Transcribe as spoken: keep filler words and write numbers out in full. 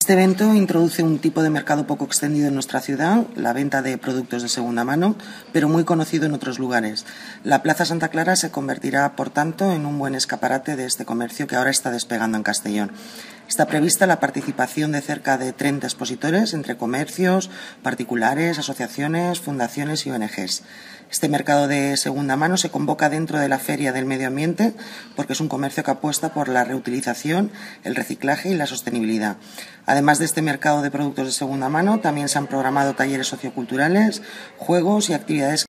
Este evento introduce un tipo de mercado poco extendido en nuestra ciudad, la venta de productos de segunda mano, pero muy conocido en otros lugares. La Plaza Santa Clara se convertirá, por tanto, en un buen escaparate de este comercio que ahora está despegando en Castellón. Está prevista la participación de cerca de treinta expositores entre comercios, particulares, asociaciones, fundaciones y O N Ges. Este mercado de segunda mano se convoca dentro de la Feria del Medio Ambiente porque es un comercio que apuesta por la reutilización, el reciclaje y la sostenibilidad. Además de este mercado de productos de segunda mano, también se han programado talleres socioculturales, juegos y actividades